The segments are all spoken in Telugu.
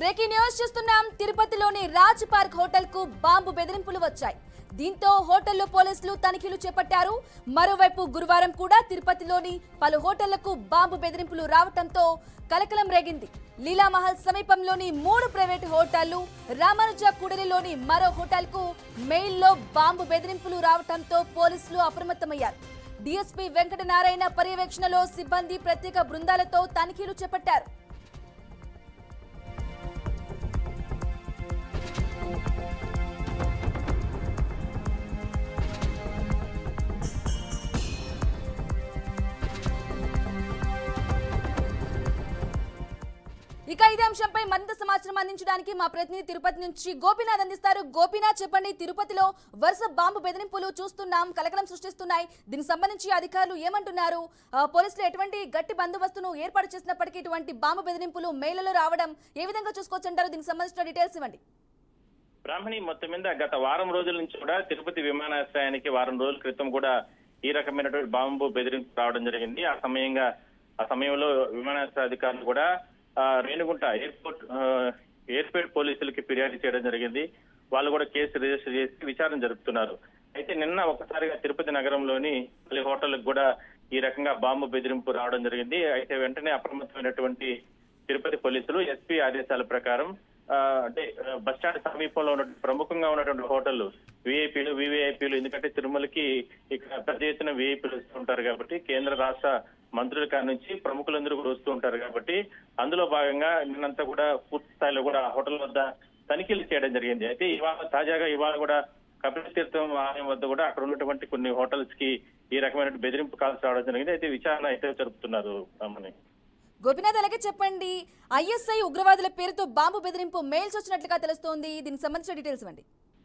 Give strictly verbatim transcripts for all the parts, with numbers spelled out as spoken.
బ్రేకింగ్ న్యూస్ చూస్తున్నాం. తిరుపతిలోని రాజ్ పార్క్ హోటల్ కు బాంబు బెదిరింపులు వచ్చాయి. దీంతో హోటల్లో పోలీసులు తనిఖీలు చేపట్టారు. మరోవైపు గురువారం కూడా తిరుపతిలోని పలు హోటళ్లకు బాంబు బెదిరింపులు రావడంతో కలకలం రేగింది. లీలామహల్ సమీపంలోని మూడు ప్రైవేట్ హోటళ్లు, రామానుజ కూడలిలోని మరో హోటల్కు మెయిల్లో బాంబు బెదిరింపులు రావడంతో పోలీసులు అప్రమత్తమయ్యారు. డీఎస్పీ వెంకటనారాయణ పర్యవేక్షణలో సిబ్బంది ప్రత్యేక బృందాలతో తనిఖీలు చేపట్టారు. ఇక ఇదే అంశంపై మరింత సమాచారం అందించడానికి మా ప్రతినిధి తిరుపతి నుంచి గోపీనాథ్ అందిస్తారు. గోపీనాథ్, చెప్పండి. తిరుపతిలో వరుస బాంబు బెదిరింపులు చూస్తున్నాం, కలకలం సృష్టిస్తున్నాయి. దీనికి సంబంధించి అధికారులు ఏమంటున్నారు? పోలీసులు ఎటువంటి గట్టి బందోబస్తును ఏర్పాటు చేసినప్పటికీ ఇటువంటి బాంబు బెదిరింపులు మేళ్లలో రావడం ఏ విధంగా చూసుకోవచ్చు అంటారు? దీనికి సంబంధించిన డీటెయిల్స్ ఇవ్వండి. బ్రాహ్మణి, మొత్తం మీద గత వారం రోజుల నుంచి కూడా తిరుపతి విమానాశ్రయానికి వారం రోజుల క్రితం కూడా ఈ రకమైనటువంటి బాంబు బెదిరింపు రావడం జరిగింది. ఆ సమయంగా ఆ సమయంలో విమానాశ్రయ అధికారులు కూడా రేణిగుంట ఎయిర్పోర్ట్ ఎయిర్పోర్ట్ పోలీసులకి ఫిర్యాదు చేయడం జరిగింది. వాళ్ళు కూడా కేసు రిజిస్టర్ చేసి విచారణ జరుపుతున్నారు. అయితే నిన్న ఒకసారిగా తిరుపతి నగరంలోని పలు హోటళ్లకు కూడా ఈ రకంగా బాంబు బెదిరింపు రావడం జరిగింది. అయితే వెంటనే అప్రమత్తమైనటువంటి తిరుపతి పోలీసులు ఎస్పీ ఆదేశాల ప్రకారం అంటే బస్టాండ్ సమీపంలో ఉన్న ప్రముఖంగా ఉన్నటువంటి హోటళ్లు, విఐపీలు వివిఐపీలు, ఎందుకంటే తిరుమలకి ఇక్కడ పెద్ద ఎత్తున విఐపీలు వస్తుంటారు కాబట్టి కేంద్ర రాష్ట్ర మంత్రుల కాడ నుంచి ప్రముఖులందరూ కూడా వస్తూ ఉంటారు కాబట్టి అందులో భాగంగా నిన్నంతా కూడా పూర్తి స్థాయిలో కూడా హోటల్ వద్ద తనిఖీలు చేయడం జరిగింది. అయితే ఇవాళ తాజాగా ఇవాళ కూడా కపిలతీర్థం ఆలయం వద్ద కూడా అక్కడ ఉన్నటువంటి కొన్ని హోటల్స్ కి ఈ రకమైన బెదిరింపు కాల్స్ రావడం జరిగింది. అయితే విచారణ అయితే జరుపుతున్నారు. అమ్మని గోపీనాథ్, అలాగే చెప్పండి. ఐఎస్ఐ ఉగ్రవాదుల పేరుతో బాంబు బెదిరింపు మెయిల్స్ వచ్చినట్లుగా తెలుస్తోంది. దీనికి సంబంధించిన డీటెయిల్స్ ఇవ్వండి.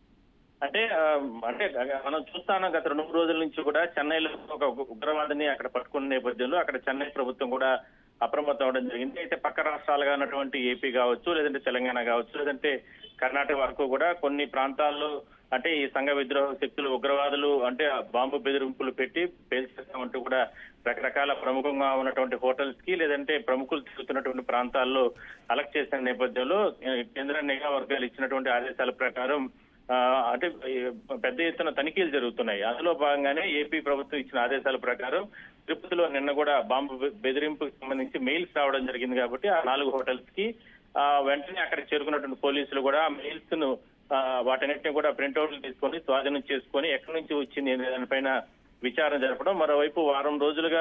అంటే అంటే మనం చూస్తాను, గత రెండు రోజుల నుంచి కూడా చెన్నైలో ఒక ఉగ్రవాదిని అక్కడ పట్టుకున్న నేపథ్యంలో అక్కడ చెన్నై ప్రభుత్వం కూడా అప్రమత్తం అవడం జరిగింది. అయితే పక్క రాష్ట్రాలుగా ఉన్నటువంటి ఏపీ కావచ్చు, లేదంటే తెలంగాణ కావచ్చు, లేదంటే కర్ణాటక వరకు కూడా కొన్ని ప్రాంతాల్లో అంటే ఈ సంఘ విద్రోహ శక్తులు ఉగ్రవాదులు అంటే బాంబు బెదిరింపులు పెట్టి పేల్చేస్తామంటూ కూడా రకరకాల ప్రముఖంగా ఉన్నటువంటి హోటల్స్ కి లేదంటే ప్రముఖులు తిరుగుతున్నటువంటి ప్రాంతాల్లో అలర్ట్ చేసిన నేపథ్యంలో కేంద్ర నిఘా వర్గాలు ఇచ్చినటువంటి ఆదేశాల ప్రకారం అంటే పెద్ద ఎత్తున తనిఖీలు జరుగుతున్నాయి. అందులో భాగంగానే ఏపీ ప్రభుత్వం ఇచ్చిన ఆదేశాల ప్రకారం తిరుపతిలో నిన్న కూడా బాంబు బెదిరింపుకు సంబంధించి మెయిల్స్ రావడం జరిగింది. కాబట్టి ఆ నాలుగు హోటల్స్ కి వెంటనే అక్కడ చేరుకున్నటువంటి పోలీసులు కూడా మెయిల్స్ ను వాటన్నిటిని కూడా ప్రింట్అవుట్లు తీసుకొని స్వాధీనం చేసుకొని ఎక్కడి నుంచి వచ్చింది అనే దానిపైన విచారణ జరపడం. మరోవైపు వారం రోజులుగా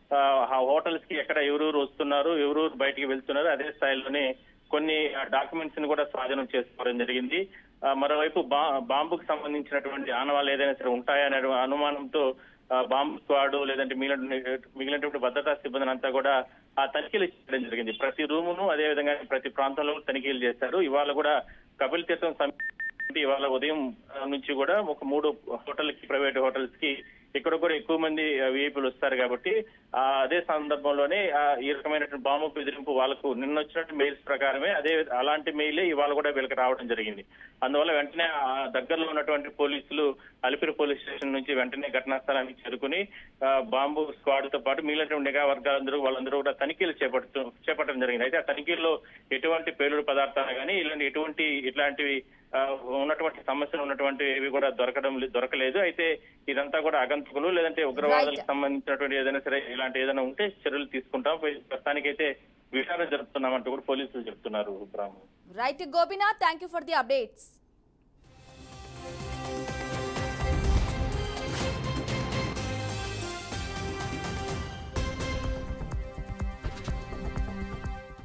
ఆ హోటల్స్ కి ఎక్కడ ఎవరెవరు వస్తున్నారు, ఎవరెవరు బయటికి వెళ్తున్నారు, అదే స్థాయిలోనే కొన్ని డాక్యుమెంట్స్ ని కూడా స్వాధీనం చేసుకోవడం జరిగింది. మరోవైపు బా బాంబుకు సంబంధించినటువంటి ఆనవాళ్ళు ఏదైనా సరే ఉంటాయనే అనుమానంతో బాంబు స్క్వాడ్ లేదంటే మిగిలిన మిగిలినటువంటి భద్రతా సిబ్బందిని అంతా కూడా ఆ తనిఖీలు చేయడం జరిగింది. ప్రతి రూమును అదే విధంగా ప్రతి ప్రాంతంలో తనిఖీలు చేశారు. ఇవాళ కూడా కపిల్ తీర్థం సమీప ఇవాళ ఉదయం నుంచి కూడా ఒక మూడు హోటల్కి ప్రైవేట్ హోటల్స్ కి ఇక్కడ కూడా ఎక్కువ మంది విఐపీలు వస్తారు కాబట్టి అదే సందర్భంలోనే ఈ రకమైనటువంటి బాంబు బెదిరింపు వాళ్ళకు నిన్న వచ్చినట్టు మెయిల్స్ ప్రకారమే అదే అలాంటి మెయిలే ఇవాళ కూడా వీళ్ళకి రావడం జరిగింది. అందువల్ల వెంటనే ఆ దగ్గరలో ఉన్నటువంటి పోలీసులు అలిపిరి పోలీస్ స్టేషన్ నుంచి వెంటనే ఘటనా స్థలానికి చేరుకుని బాంబు స్క్వాడ్ తో పాటు మిగిలినటువంటి నిఘా వర్గాలందరూ వాళ్ళందరూ కూడా తనిఖీలు చేపడుతూ చేపట్టడం జరిగింది. అయితే ఆ తనిఖీల్లో ఎటువంటి పేలుడు పదార్థాలు కానీ ఇలాంటి ఎటువంటి ఇట్లాంటివి ఉన్నటువంటి సమస్యలు ఉన్నటువంటి ఏవి కూడా దొరకడం దొరకలేదు. అయితే ఇదంతా కూడా అగంతకులు లేదంటే ఉగ్రవాదులకు సంబంధించినటువంటి ఏదైనా సరే ఇలాంటి ఏదైనా ఉంటే చర్యలు తీసుకుంటాం. ప్రస్తుతానికైతే విచారణ జరుపుతున్నామంటూ కూడా పోలీసులు చెప్తున్నారు. Right Gopinath, thank you for the updates.